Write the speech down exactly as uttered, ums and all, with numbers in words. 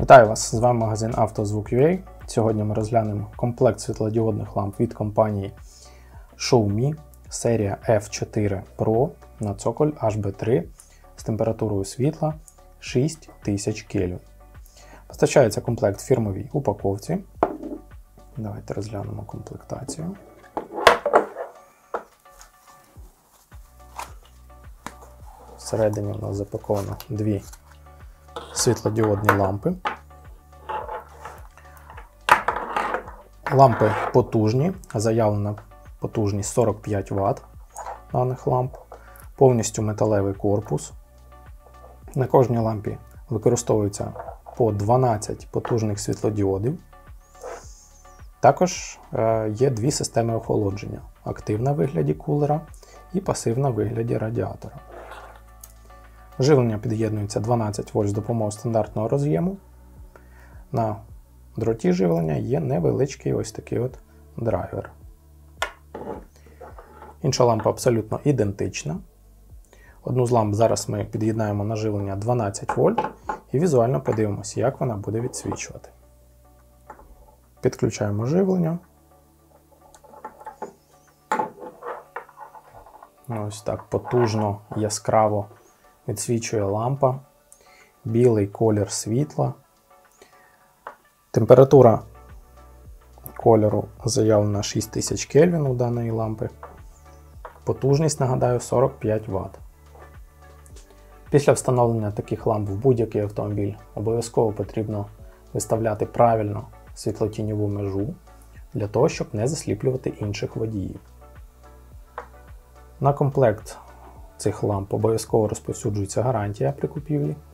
Вітаю вас! З вами магазин «Автозвук.ua». Сьогодні ми розглянемо комплект світлодіодних ламп від компанії Xiaomi, серія еф чотири Pro на цоколь ейч бі три з температурою світла шість тисяч кельвін. Постачається комплект в фірмовій упаковці. Давайте розглянемо комплектацію. Всередині у нас запаковано дві світлодіодні лампи. Лампи потужні, заявлена потужність сорок п'ять ватт даних ламп, повністю металевий корпус. На кожній лампі використовується по дванадцять потужних світлодіодів. Також є дві системи охолодження: активна в вигляді кулера і пасивна в вигляді радіатора. Живлення під'єднується дванадцять вольт з допомогою стандартного роз'єму. На дроті живлення є невеличкий ось такий от драйвер. Інша лампа абсолютно ідентична. Одну з ламп зараз ми під'єднаємо на живлення дванадцять вольт і візуально подивимося, як вона буде відсвічувати. Підключаємо живлення. Ось так потужно, яскраво відсвічує лампа. Білий колір світла. Температура кольору заявлена шість тисяч кельвін у даної лампи. Потужність, нагадаю, сорок п'ять ватт. Після встановлення таких ламп в будь-який автомобіль обов'язково потрібно виставляти правильно світлотіньову межу, для того, щоб не засліплювати інших водіїв. На комплект цих ламп обов'язково розповсюджується гарантія при купівлі